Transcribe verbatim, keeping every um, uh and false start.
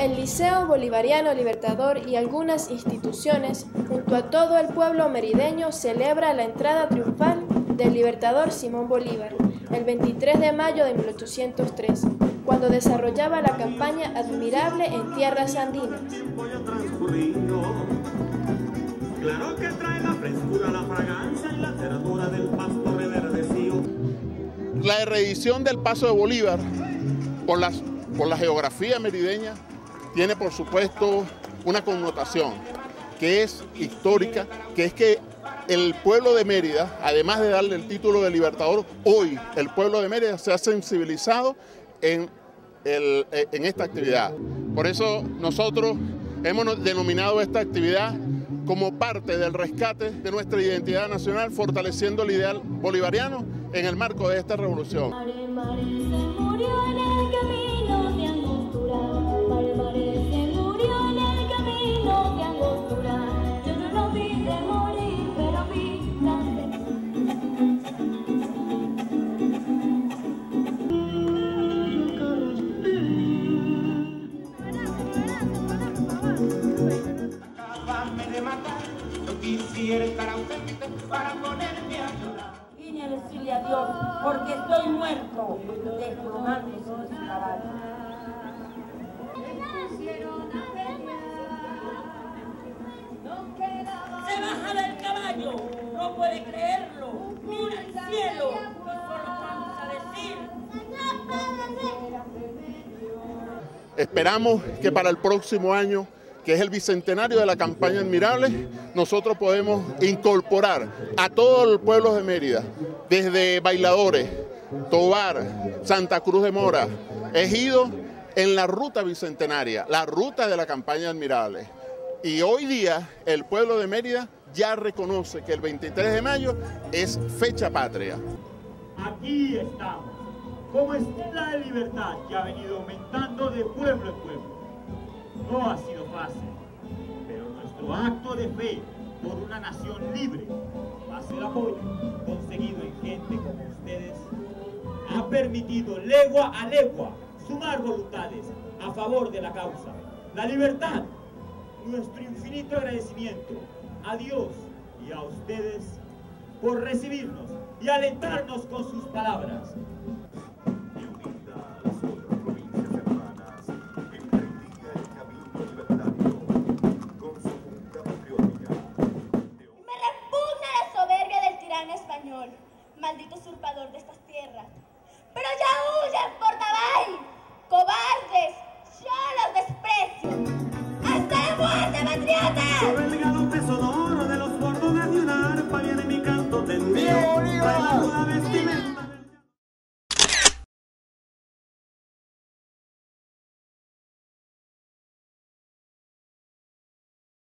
El Liceo Bolivariano Libertador y algunas instituciones, junto a todo el pueblo merideño, celebra la entrada triunfal del libertador Simón Bolívar, el veintitrés de mayo de mil ochocientos tres, cuando desarrollaba la campaña Admirable en tierras andinas. Claro que trae la frescura, la fragancia y la ternura del pasto reverdecido. La reedición del Paso de Bolívar, por, las, por la geografía merideña, tiene por supuesto una connotación que es histórica, que es que el pueblo de Mérida, además de darle el título de libertador, hoy el pueblo de Mérida se ha sensibilizado en, el, en esta actividad. Por eso nosotros hemos denominado esta actividad como parte del rescate de nuestra identidad nacional, fortaleciendo el ideal bolivariano en el marco de esta revolución. Quisiera estar ausente para ponerme a llorar. Vine a decirle a Dios, porque estoy muerto, desplomándose de su caballo. Se baja del caballo, no puede creerlo. Mira el cielo, y solo vamos a decir. Esperamos que para el próximo año, que es el bicentenario de la campaña Admirable, nosotros podemos incorporar a todo el pueblo de Mérida, desde Bailadores, Tovar, Santa Cruz de Mora, Ejido, en la ruta bicentenaria, la ruta de la campaña Admirable. Y hoy día el pueblo de Mérida ya reconoce que el veintitrés de mayo es fecha patria. Aquí estamos, como estela de libertad que ha venido aumentando de pueblo en pueblo. No ha sido fácil, pero nuestro acto de fe por una nación libre, más el apoyo conseguido en gente como ustedes, ha permitido legua a legua sumar voluntades a favor de la causa, la libertad. Nuestro infinito agradecimiento a Dios y a ustedes por recibirnos y alentarnos con sus palabras. Español, maldito usurpador de estas tierras. Pero ya huyan, Portabay, cobardes, yo los desprecio. ¡Hasta la muerte, patriotas!